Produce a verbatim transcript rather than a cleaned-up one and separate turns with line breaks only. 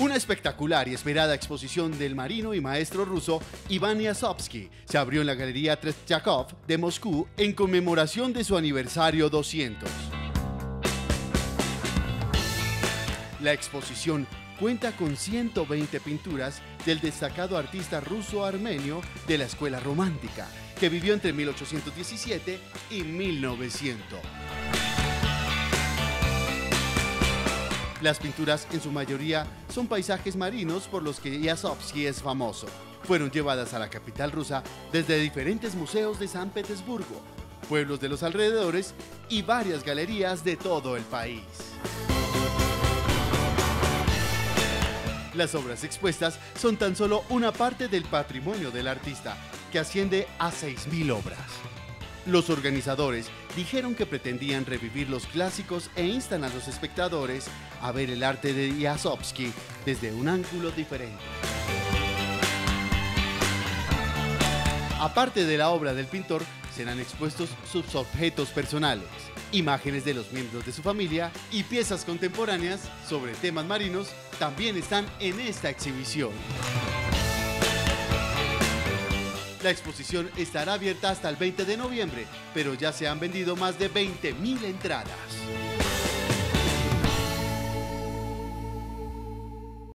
Una espectacular y esperada exposición del marino y maestro ruso Iván Yasovsky se abrió en la Galería Tretyakov de Moscú en conmemoración de su aniversario doscientos. La exposición cuenta con ciento veinte pinturas del destacado artista ruso-armenio de la escuela romántica, que vivió entre mil ochocientos diecisiete y mil novecientos. Las pinturas, en su mayoría, son paisajes marinos por los que Yasovsky es famoso. Fueron llevadas a la capital rusa desde diferentes museos de San Petersburgo, pueblos de los alrededores y varias galerías de todo el país. Las obras expuestas son tan solo una parte del patrimonio del artista, que asciende a seis mil obras. Los organizadores dijeron que pretendían revivir los clásicos e instan a los espectadores a ver el arte de Yasovsky desde un ángulo diferente. Aparte de la obra del pintor, serán expuestos sus objetos personales, imágenes de los miembros de su familia y piezas contemporáneas sobre temas marinos también están en esta exhibición. La exposición estará abierta hasta el veinte de noviembre, pero ya se han vendido más de veinte mil entradas.